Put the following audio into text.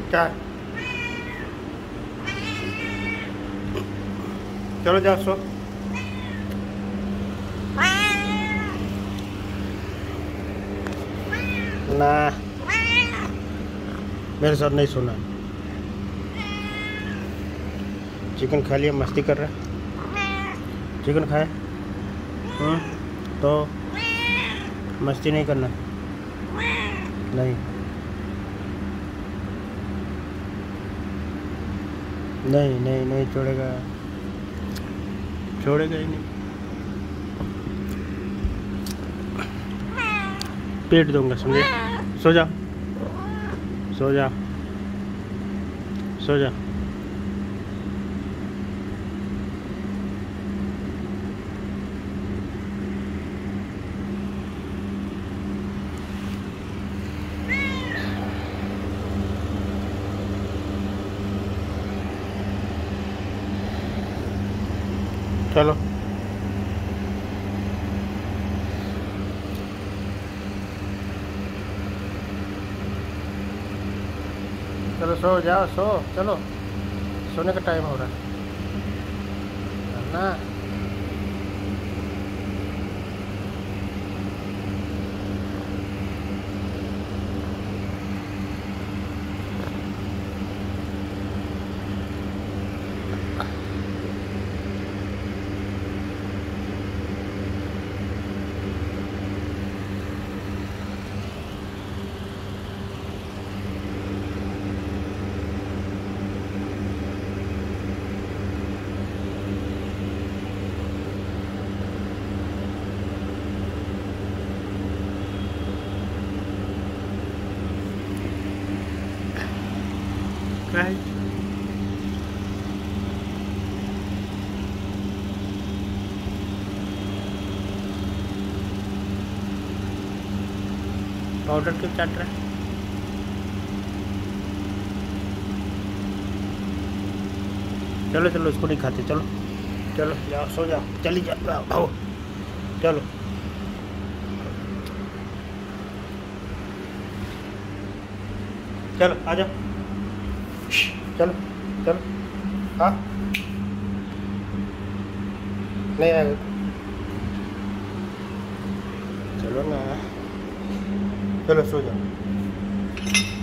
क्या? चलो जाओ सो। ना, मेरे साथ नहीं सोना। चिकन खा लिया, मस्ती कर रहा है। चिकन खाए तो मस्ती नहीं करना। नहीं नहीं नहीं नहीं छोड़ेगा, छोड़ेगा ही नहीं। पेट दूंगा, समझे? सो जा, सो जा, सो जा। चलो चलो सो जाओ, सो चलो, सोने का टाइम हो रहा है ना। क्या है? पाउडर क्यों चाट रहा है? चलो चलो, इसको नहीं खाते। चलो चलो जाओ, सो जाओ, चली जाओ, आओ चलो। चलो आ जाओ, चलो चलो। हाँ नहीं आएगा, चलो ना, चलो सो जाओ।